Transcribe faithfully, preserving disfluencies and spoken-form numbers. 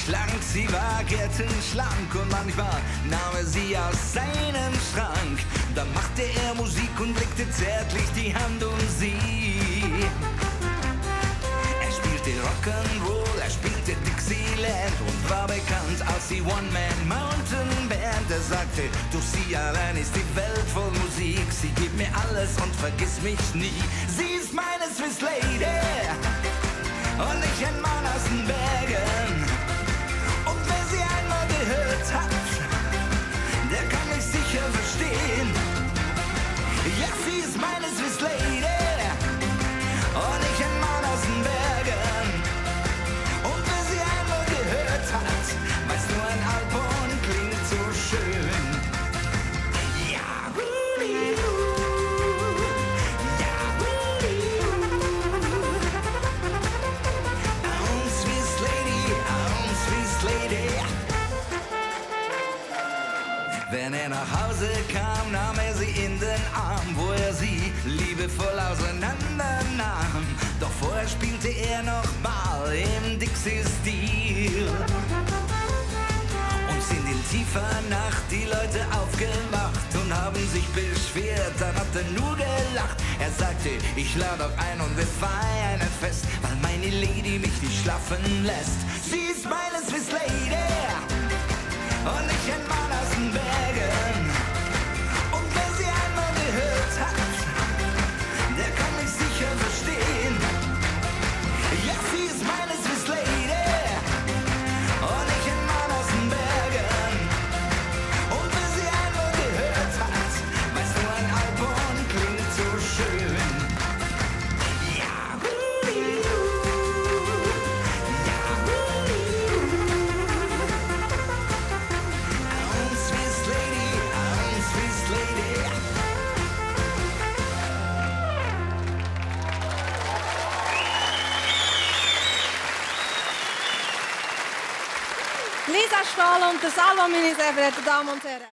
schlank, sie war gärtenschlank und manchmal nahm er sie aus seinem Schrank. Dann machte er Musik und legte zärtlich die Hand um sie. Er spielte Rock'n'Roll, er spielte Dixieland und war bekannt als die One-Man-Mountain-Band. Er sagte, durch sie allein ist die Welt voll Musik. Sie gibt mir alles und vergiss mich nie. Sie ist meine Swiss Lady und ich ein Mann aus den Bergen. Und wer sie einmal gehört hat, der kann mich sicher verstehen. Ja, sie ist meine Swiss Lady und ich ein Mann aus den Bergen. Und wer sie einmal gehört hat, weiß nur ein Alphorn klingt so schön. Ja, Huli-Hu. Ja, Huli-Hu. Oh, Swiss Lady, oh, Swiss Lady. Wenn er nach Hause kam, nahm er sie in den Arm, wo er sie liebevoll auseinander nahm. Doch vorher spielte er noch mal im Dixie-Stil. Und sind in tiefer Nacht die Leute aufgewacht und haben sich beschwert, dann hat er nur gelacht. Er sagte, ich lade euch ein und wir feiern ein Fest, weil meine Lady mich nicht schlafen lässt. Sie ist meine Swiss Lady und ich ein Mann aus den Bergen. Und wer sie einmal gehört hat, der kann mich sicher verstehen. Ja, sie ist meine Swiss Lady und ich ein Mann aus den Bergen. Und wer sie einmal gehört hat, weiß nur ein Alphorn klingt so schön. Ja, Huli-Hu. Ja, Huli-Hu. Oh, Swiss Lady, oh, Swiss Lady. Lisa Stahl und der Salvo, meine sehr verehrten Damen und Herren.